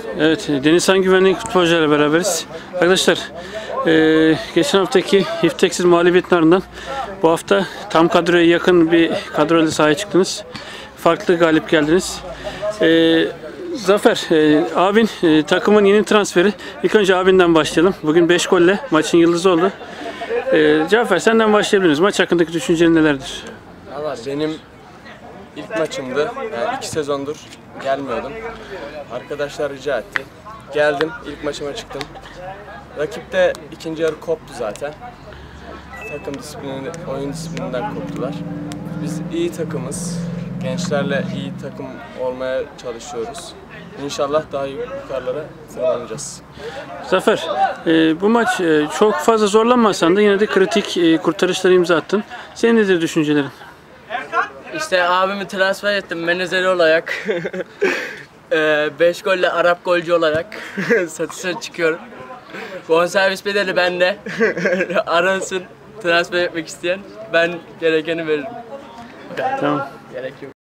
Evet, Denizhan Güvenlik futbolcularla beraberiz. Arkadaşlar, geçen haftaki ifteksiz mağlubiyetin ardından bu hafta tam kadroya yakın bir kadroyla sahaya çıktınız. Farklı galip geldiniz. Zafer, abin takımın yeni transferi. İlk önce abinden başlayalım. Bugün 5 golle maçın yıldızı oldu. Cafer, senden başlayabiliriz. Maç hakkındaki düşüncelerin nelerdir? Valla benim ilk maçımdı. Yani 2 sezondur gelmiyordum. Arkadaşlar rica etti. Geldim, ilk maçıma çıktım. Rakip de ikinci yarı koptu zaten. Takım disiplini, oyun disiplininden koptular. Biz iyi takımız. Gençlerle iyi takım olmaya çalışıyoruz. İnşallah daha yukarılara tırmanacağız. Zafer, bu maç çok fazla zorlanmasan da yine de kritik kurtarışlara imza attın. Senin nedir düşüncelerin? İşte abimi transfer ettim menajeri olarak. 5 golle Arap golcü olarak satışa çıkıyorum. Bonservis bedeli bende. Arasın transfer etmek isteyen, ben gerekeni veririm. Tamam. Gerek yok.